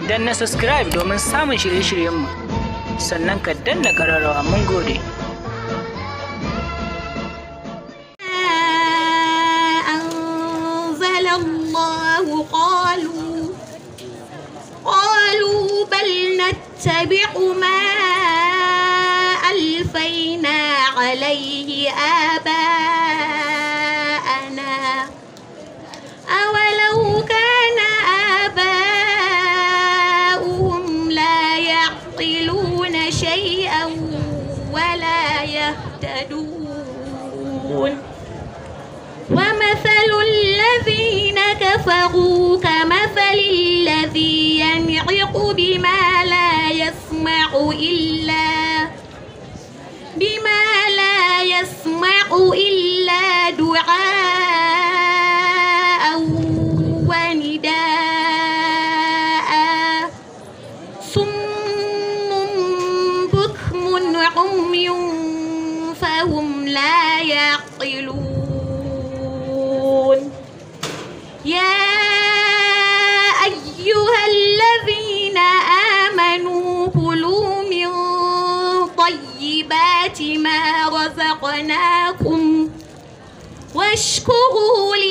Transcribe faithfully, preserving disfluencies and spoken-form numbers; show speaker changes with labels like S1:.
S1: danna subscribe domin samun shirye-shiryenmu, sannan ka danna ƙararrawa. Mun gode.
S2: Anzalallahu qalu qalu bal nattabi'u ma alfayna alayhi aba'ana awalau kana aba'uhum la ya'qiluna shay'an wa la yahtadun. ومثل الذين كفروا كمثل الذي ينعق بما لا يسمع إلا بما لا يسمع إلا دعاء ونداء صم بكم عمي فهم لا يعقلون. يا أيها الذين آمنوا كلوا من طيبات ما رزقناكم واشكروا